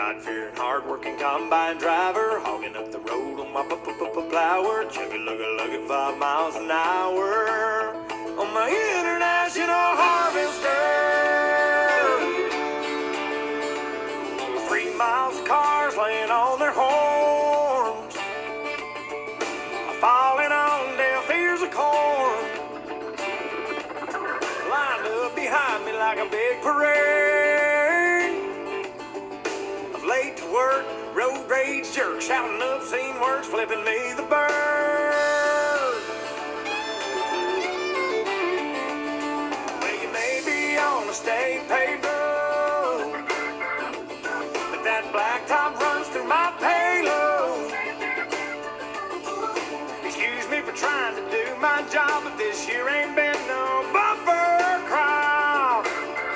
God-fearing, hard-working combine driver, hogging up the road on my plower, chugga-lugga-lugga 5 miles an hour on my international harvester. 3 miles of cars laying on their horns, falling on deaf ears of corn, lined up behind me like a big parade of late to work, road rage jerks, shouting obscene words, flipping me the bird. Well, you may be on a state paved road, but that blacktop runs through my payload. Excuse me for trying to do my job, but this year ain't been no bumper crowd.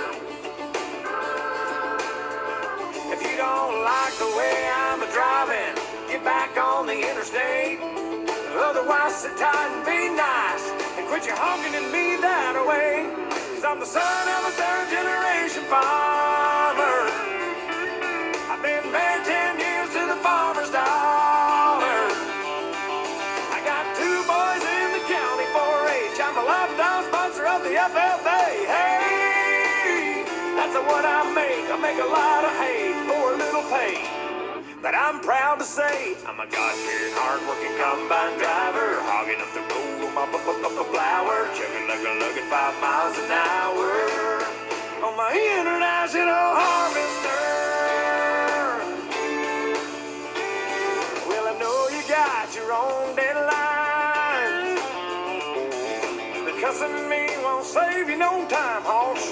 If you don't like the way I'm driving, get back on the interstate. Otherwise, sit tight and be nice, and quit your honking and be that away. 'Cause I'm the son of a third-generation farmer. I've been married 10 years to the farmer's daughter. I got 2 boys in the county 4-H. I'm a lifetime sponsor of the FFA. Hey, that's what I make. I make a lot of hay for a little pay. But I'm proud to say I'm a God-fearing, hard-working combine driver, hogging up the road on my plower, chugga-lugga-lugga 5 miles an hour on my international harvester. Well, I know you got your own deadlines, but cussing me won't save you no time, hoss.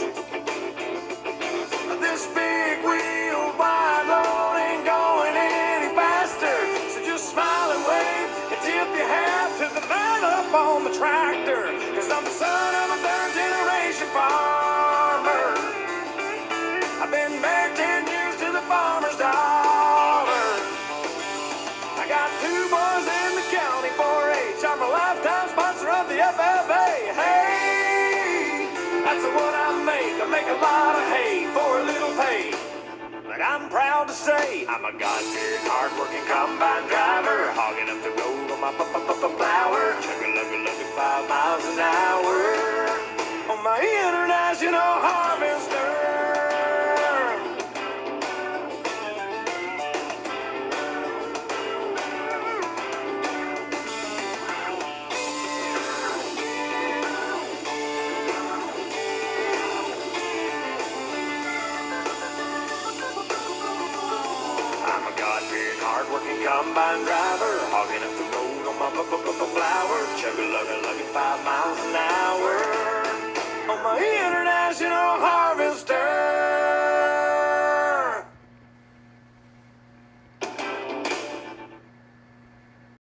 This big wheel wide load ain't going any faster, so just smile and wave and tip your hat to the man up on the tractor. 'Cause I'm the son of a third-generation farmer. I've been married 10 years to the farmer's daughter. I got 2 boys in the county 4-H. I'm a lifetime sponsor of the FFA. Hey, that's what I make. I make a lot of hay for a little pay. But I'm proud to say I'm a God-fearing, hard-working combine driver, hogging up the road on my plower, chugga-lugga-lugga 5 miles an hour on my international harvester. Hard-working combine driver, hogging up the road on my flower, chugga-lugga-lugga 5 miles an hour on my internet.